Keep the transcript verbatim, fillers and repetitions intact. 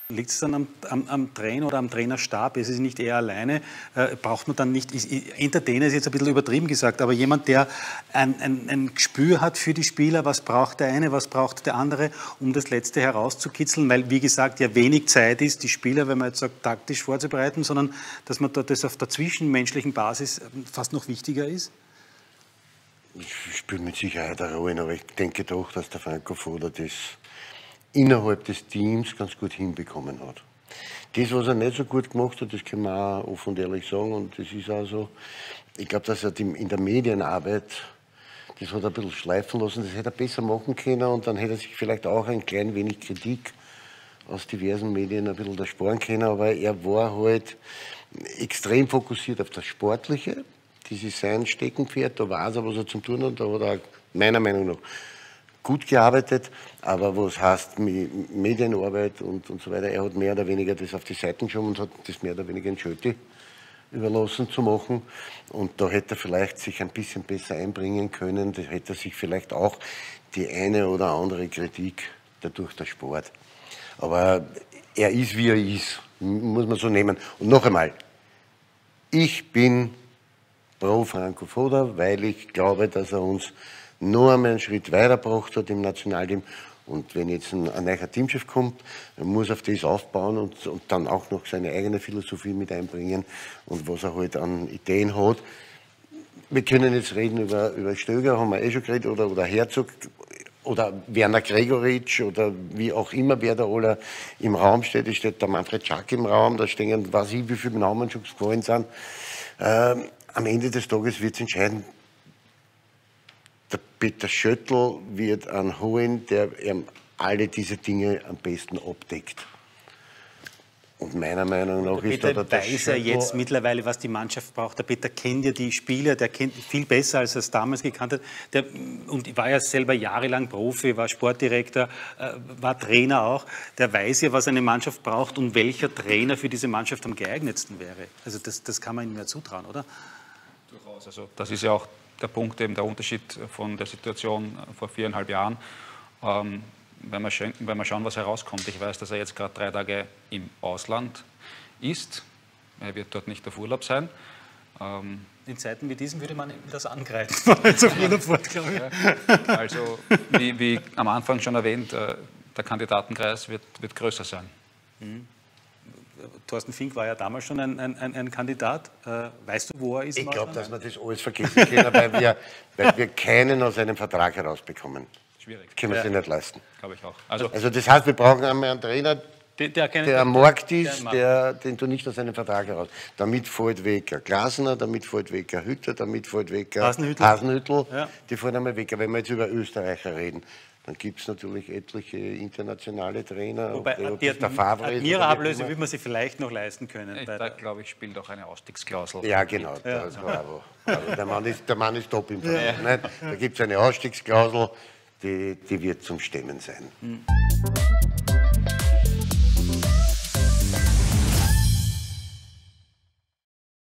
Liegt es dann am, am, am Trainer oder am Trainerstab? Ist es nicht eher alleine? Äh, braucht man dann nicht, ist, Entertainer ist jetzt ein bisschen übertrieben gesagt, aber jemand, der ein, ein, ein Gespür hat für die Spieler, was braucht der eine, was braucht der andere, um das Letzte herauszukitzeln, weil, wie gesagt, ja wenig Zeit ist, die Spieler, wenn man jetzt sagt, taktisch vorzubereiten, sondern dass man dort das auf der zwischenmenschlichen Basis fast noch wichtiger ist? Ich spiele mit Sicherheit eine Rolle, aber ich denke doch, dass der Franco Foda das innerhalb des Teams ganz gut hinbekommen hat. Das, was er nicht so gut gemacht hat, das kann man auch offen und ehrlich sagen, und das ist auch so. Ich glaube, dass er in der Medienarbeit, das hat er ein bisschen schleifen lassen, das hätte er besser machen können, und dann hätte er sich vielleicht auch ein klein wenig Kritik aus diversen Medien ein bisschen ersparen können, aber er war halt extrem fokussiert auf das Sportliche. Das ist sein Steckenpferd, da weiß er, was er zu tun hat, da hat er meiner Meinung nach gut gearbeitet, aber was heißt Medienarbeit und, und so weiter, er hat mehr oder weniger das auf die Seiten geschoben und hat das mehr oder weniger in Schötti überlassen zu machen, und da hätte er vielleicht sich ein bisschen besser einbringen können, da hätte er sich vielleicht auch die eine oder andere Kritik dadurch der Sport. Aber er ist, wie er ist, muss man so nehmen. Und noch einmal, ich bin pro Franco Foda, weil ich glaube, dass er uns noch einmal einen Schritt weitergebracht hat im Nationalteam. Und wenn jetzt ein, ein neuer Teamchef kommt, dann muss er auf das aufbauen und, und dann auch noch seine eigene Philosophie mit einbringen und was er halt an Ideen hat. Wir können jetzt reden über, über Stöger, haben wir eh schon geredet, oder, oder Herzog oder Werner Gregoritsch oder wie auch immer, wer da alle im Raum steht. Es steht der Manfred Schack im Raum, da stehen, weiß ich, wie viele Namen schon gefallen sind. Ähm, am Ende des Tages wird es entscheiden, der Peter Schöttl wird einen holen, der ähm, alle diese Dinge am besten abdeckt. Und meiner Meinung nach der ist Peter da der weiß ja jetzt mittlerweile, was die Mannschaft braucht. Der Peter kennt ja die Spieler, der kennt viel besser, als er es damals gekannt hat. Der, und war ja selber jahrelang Profi, war Sportdirektor, äh, war Trainer auch. Der weiß ja, was eine Mannschaft braucht und welcher Trainer für diese Mannschaft am geeignetsten wäre. Also das, das kann man ihm ja zutrauen, oder? Durchaus. Also das ist ja auch der Punkt, eben der Unterschied von der Situation vor viereinhalb Jahren. Ähm, wenn, wir schauen, wenn wir schauen, was herauskommt. Ich weiß, dass er jetzt gerade drei Tage im Ausland ist. Er wird dort nicht auf Urlaub sein. Ähm, In Zeiten wie diesen würde man ihm das angreifen. Also, wie, wie am Anfang schon erwähnt, äh, der Kandidatenkreis wird, wird größer sein. Mhm. Thorsten Fink war ja damals schon ein, ein, ein Kandidat. Äh, weißt du, wo er ist? Ich glaube, dass wir das alles vergessen können, weil wir, weil wir keinen aus einem Vertrag herausbekommen. Schwierig. Das können wir ja. sich nicht leisten. Glaube ich auch. Also, also das heißt, wir brauchen einmal einen Trainer, der, der, der am Markt ist, der, den du nicht aus einem Vertrag heraus. Damit fällt weg ein Glasner, damit fällt weg ein Hütter, damit fällt weg ein Hasenhüttl. Hasenhüttl. Ja. Die fallen einmal weg. Wenn wir jetzt über Österreicher reden, dann gibt es natürlich etliche internationale Trainer. Wobei, ob die der Favre ist, Admira-Ablöse würde man sich vielleicht noch leisten können. ich, da glaube ich, spielt auch eine Ausstiegsklausel. Ja, genau. Ja. Das bravo. Also der, Mann ist, der Mann ist top im Verein. Ja. Da gibt es eine Ausstiegsklausel, die, die wird zum Stemmen sein. Mhm.